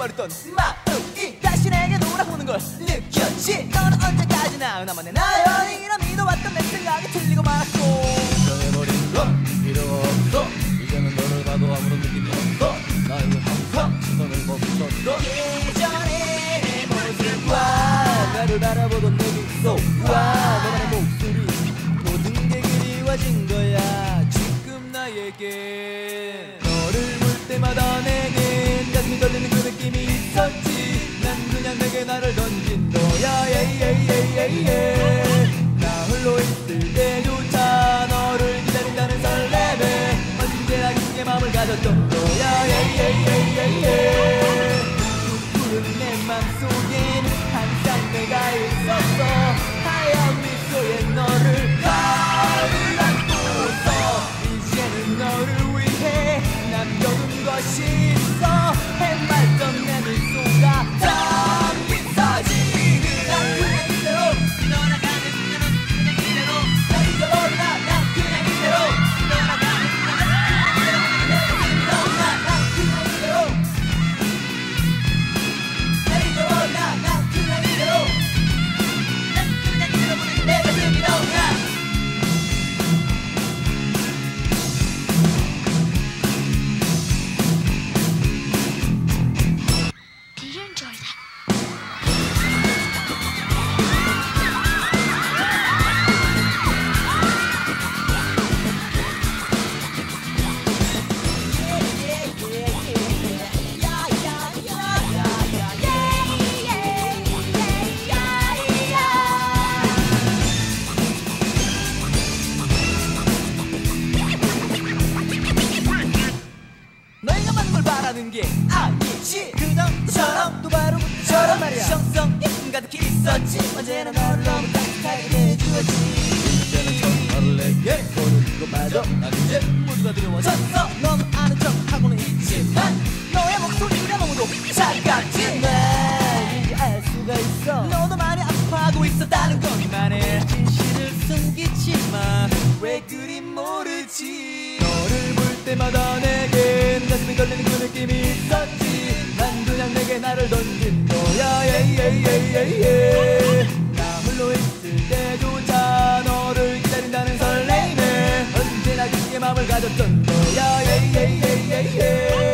버렸던 마음이 다시 내게 돌아오는 걸 느꼈지. 너는 언제까지나 나만의 나연이라 믿어왔던 내 생각이 틀리고 말았고. 인정해버린 건 필요가 없어. 이제는 너를 봐도 아무런 느낌이 없어. 나에게 항상 시선을 멈췄어. 예전에 내 모습과 나를 바라보던 내 미소와 너만의 목소리 모든 게 그리워진 거야. 지금 나에게 너를 볼 때마다 내겐 가슴이 떨리는 그 느낌이 있었지. 난 그냥 내게 나를 던진 거야. 나 홀로 있을 때조차 너를 기다린다는 설렘에 언제나 깊게 마음을 가졌던 거야. 푸른 내 맘속엔 항상 내가 있었어. 하얀 미소에 너를 가을 안고서 이제는 너를 위해 남겨둔 것이 있어. 해맑던 내 미소가 담긴 사진은 난 그냥 이대로 떠나가는 그녀는 그냥 이대로 나 잊어버리나 난 그냥 이대로 떠나가는 그녀는 그냥 이대로 난 그냥 이대로 나 잊어버리나 난 그냥 이대로 난 그냥 잊어버린 내 가슴이 너무나. Did you enjoy that? 너희가 많은 걸 바라는 게 아니지. 그전처럼 또 바로 그처럼 말이야. 정성이 가득히 있었지. 언제나 너를 너무 따뜻하게 대해주었지. 이제는 전화를 내게 보는 것마저 난 이제 모두가 두려워졌어. 너는 아는 척하고는 있지만 너의 목소리가 너무도 차갑지. 난 이제 알 수가 있어. 너도 많이 아파하고 있었다는 것만의 진실을 숨기지만 왜 그리 모르지. 너를 볼 때마다 내겐 가슴이 떨리는 그 느낌이 있었지. 난 그냥 내게 나를 던진 거야. 나 홀로 있을 때조차 너를 기다린다는 설렘에 언제나 깊게 마음을 가졌던 거야.